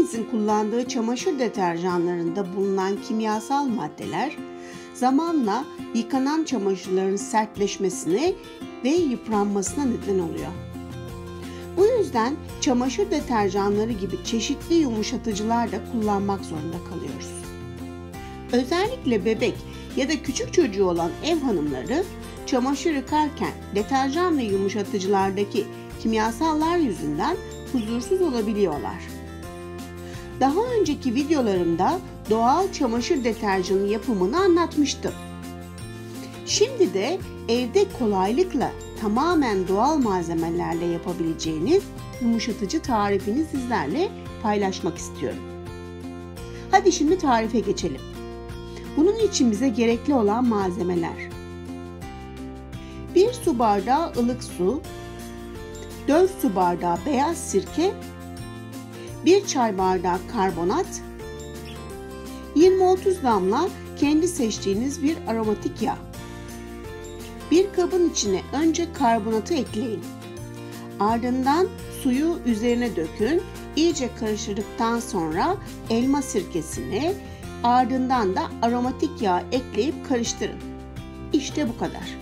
hepimizin kullandığı çamaşır deterjanlarında bulunan kimyasal maddeler zamanla yıkanan çamaşırların sertleşmesine ve yıpranmasına neden oluyor. Bu yüzden çamaşır deterjanları gibi çeşitli yumuşatıcılar da kullanmak zorunda kalıyoruz. Özellikle bebek ya da küçük çocuğu olan ev hanımları çamaşır yıkarken deterjan ve yumuşatıcılardaki kimyasallar yüzünden huzursuz olabiliyorlar. Daha önceki videolarımda doğal çamaşır deterjanı yapımını anlatmıştım. Şimdi de evde kolaylıkla tamamen doğal malzemelerle yapabileceğiniz yumuşatıcı tarifini sizlerle paylaşmak istiyorum. Hadi şimdi tarife geçelim. Bunun için bize gerekli olan malzemeler: 1 su bardağı ılık su, 4 su bardağı beyaz sirke, 1 çay bardağı karbonat, 20-30 damla kendi seçtiğiniz bir aromatik yağ. Bir kabın içine önce karbonatı ekleyin. Ardından suyu üzerine dökün. İyice karıştırdıktan sonra elma sirkesini, ardından da aromatik yağ ekleyip karıştırın. İşte bu kadar.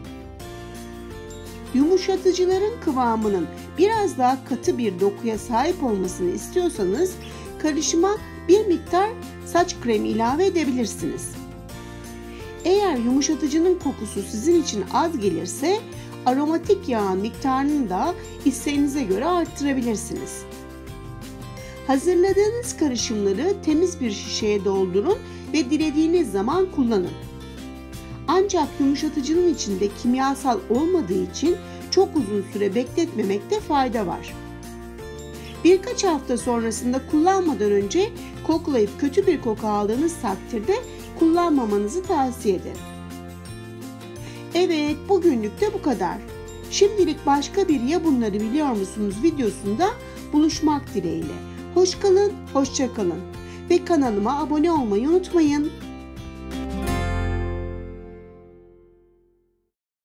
Yumuşatıcıların kıvamının biraz daha katı bir dokuya sahip olmasını istiyorsanız karışıma bir miktar saç kremi ilave edebilirsiniz. Eğer yumuşatıcının kokusu sizin için az gelirse aromatik yağın miktarını da isteğinize göre arttırabilirsiniz. Hazırladığınız karışımları temiz bir şişeye doldurun ve dilediğiniz zaman kullanın. Ancak yumuşatıcının içinde kimyasal olmadığı için çok uzun süre bekletmemekte fayda var. Birkaç hafta sonrasında kullanmadan önce koklayıp kötü bir koku aldığınız takdirde kullanmamanızı tavsiye ederim. Evet, bugünlük de bu kadar. Şimdilik başka bir "Ya bunları biliyor musunuz?" videosunda buluşmak dileğiyle. Hoş kalın, hoşça kalın ve kanalıma abone olmayı unutmayın.